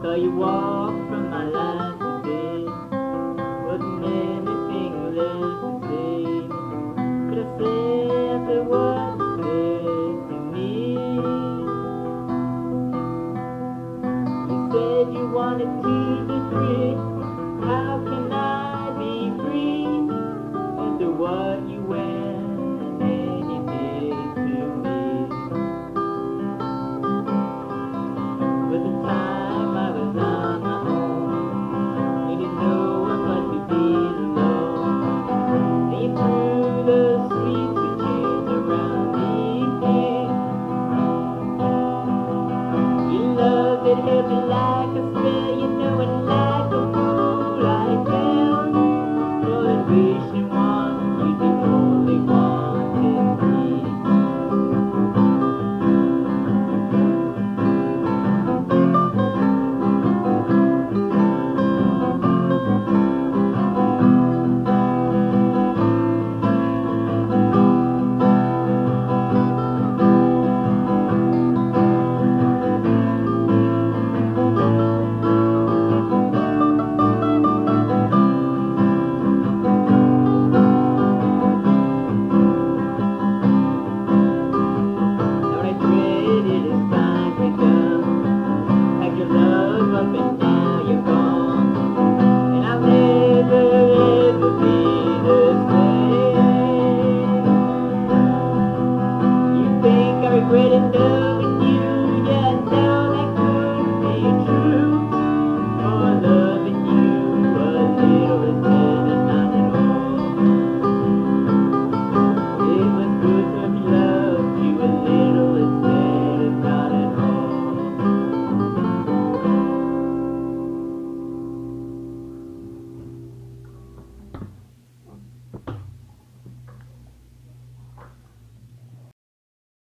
So you walk from my life today. Wasn't anything less to say. Could I say after what you said to me? You said you wanted to be free. How can I be free after what you went and then you did to me? But the time I was on my own, didn't know what to be alone. And you threw the sweet switches around me. Your love, it held me like a spell, you know, and like a fool I fell. For that wishing once you'd be only wanted me. Regret it, no.